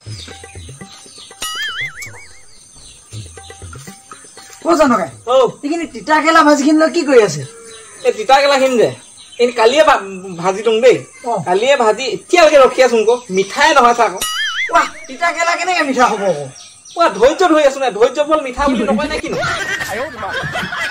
ও জানকাই ও ইখিনি তিতা কেলা ভাজিখিনি লৈ কি কৰি আছে এই তিতা কেলাখিনি যে এই কালিয়ে ভাজি তুং দেই কালিয়ে ভাজি এতিয়ালৈকে ৰখি আছো আকৌ মিঠাই নহয় চাক ৱাহ তিতা কেলা কেনেকে মিঠা হ'ব ৱা ধৈৰ্য ধৰি আছো না ধৈৰ্য ফল মিঠা বুলি নকয় নে কিনো